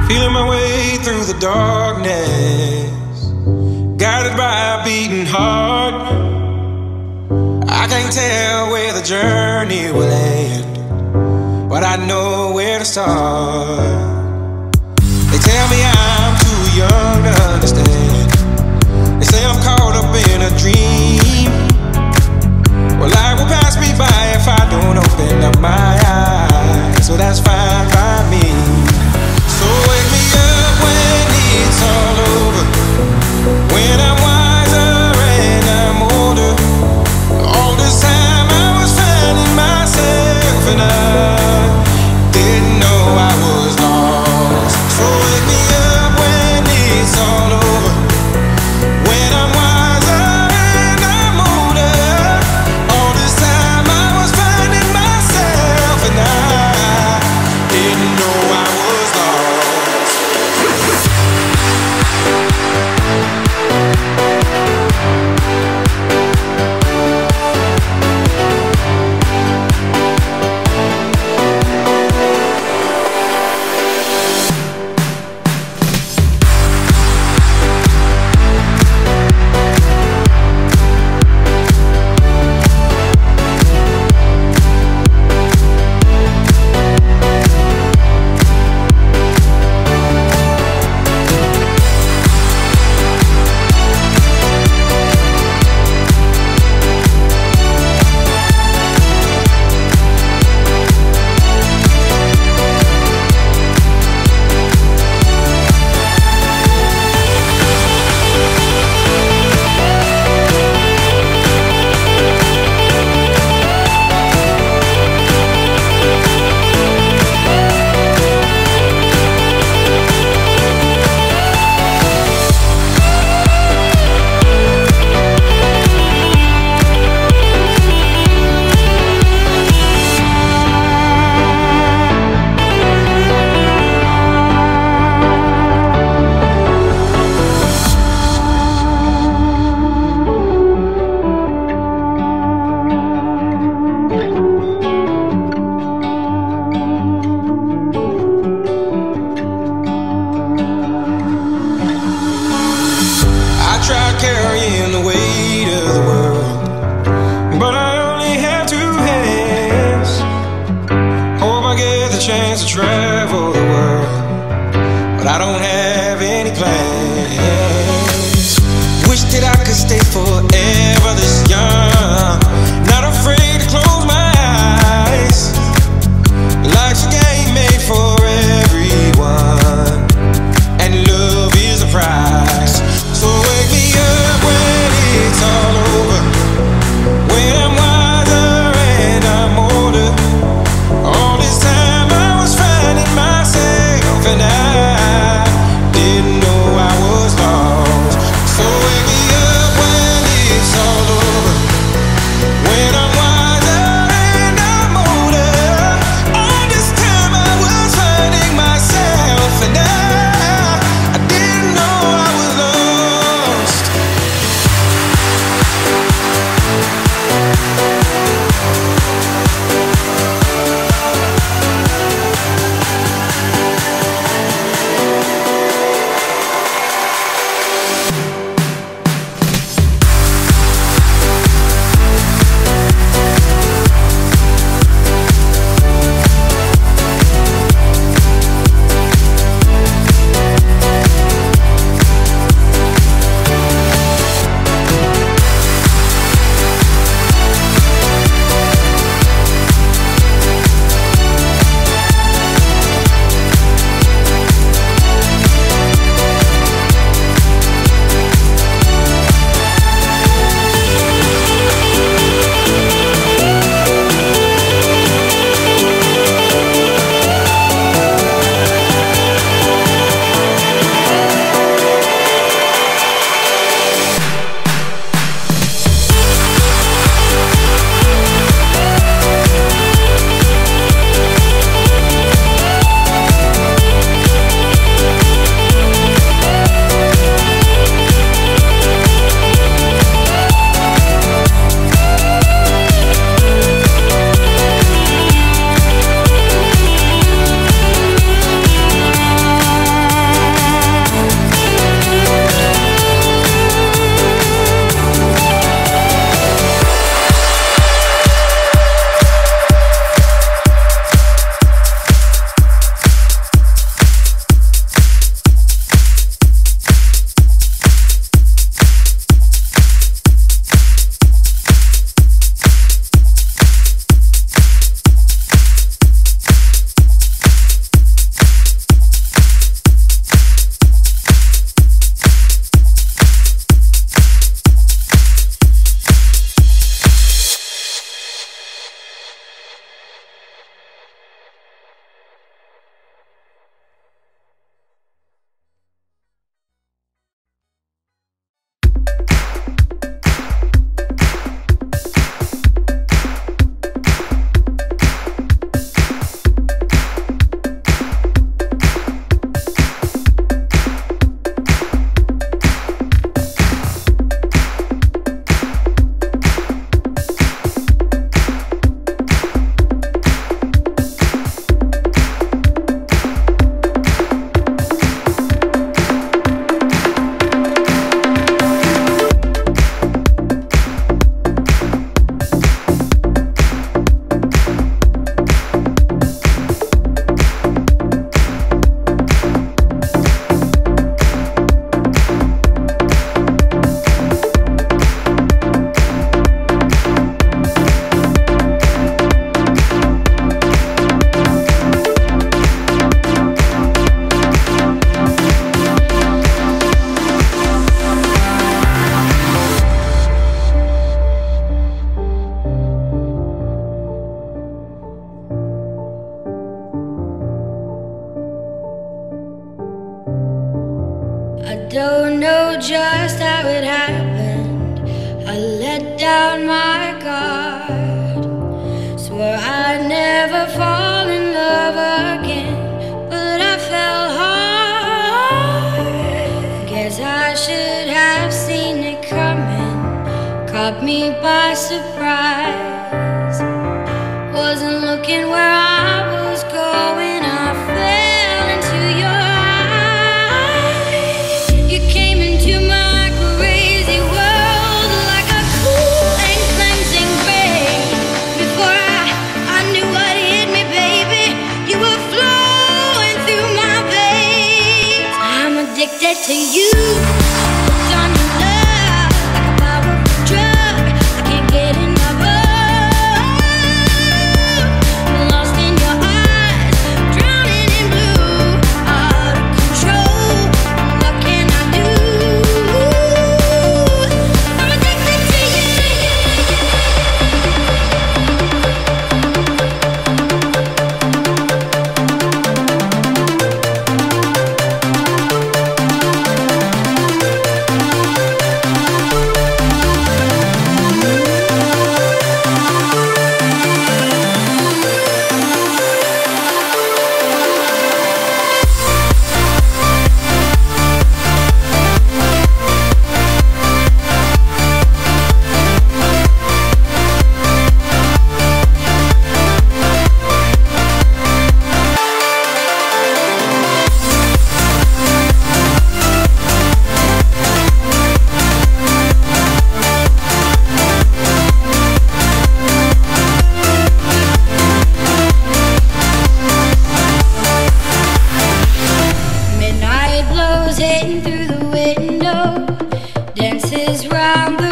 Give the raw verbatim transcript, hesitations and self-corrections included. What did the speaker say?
Feeling my way through the darkness, guided by a beating heart. I can't tell where the journey will end, but I know where to start. They tell me I'm too young to understand. They say I'm caught up in a dream. Well, life will pass me by if I don't open up my eyes, so that's fine by me. So wake me up when it's all over, when I'm wiser and I'm older. All this time I was finding myself and I didn't know I was lost. So wake me up when it's all over, when I'm wiser and I'm older. All this time I was finding myself and I didn't know I was lost. Carrying the weight of the world, but I only have two hands. Hope I get the chance to travel the world, but I don't have any plans. Wish that I could stay forever this young, not afraid to close my eyes. Life's a game made for everyone, and love is a prize. So wake me up when it's all over, when I'm wiser and I'm older. All this time I was finding myself and I didn't know I was lost. So wake me up when it's all over. without my guard. Swore I'd never fall in love again, but I fell hard. Guess I should have seen it coming, caught me by surprise. Wasn't looking where I was going, I fell into your eyes. You came into my crazy world like a cool and cleansing rain. Before I, I knew what hit me, baby, you were flowing through my veins. I'm addicted to you, hooked on your love, like a powerful drug. I can't get enough of. I'm lost in your eyes, drowning in blue, out of control. What can I do? I'm addicted to you. Midnight blows hitting through the window, dances round the